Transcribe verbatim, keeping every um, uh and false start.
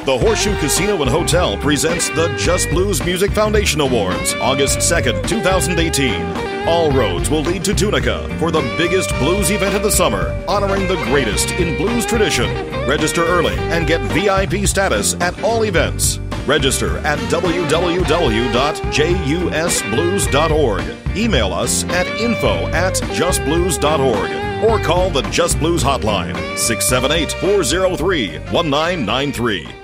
The Horseshoe Casino and Hotel presents the Just Blues Music Foundation Awards, August second, two thousand eighteen. All roads will lead to Tunica for the biggest blues event of the summer, honoring the greatest in blues tradition. Register early and get V I P status at all events. Register at w w w dot j u s blues dot org. Email us at info at just blues dot org or call the Just Blues hotline, six seven eight, four zero three, one nine nine three.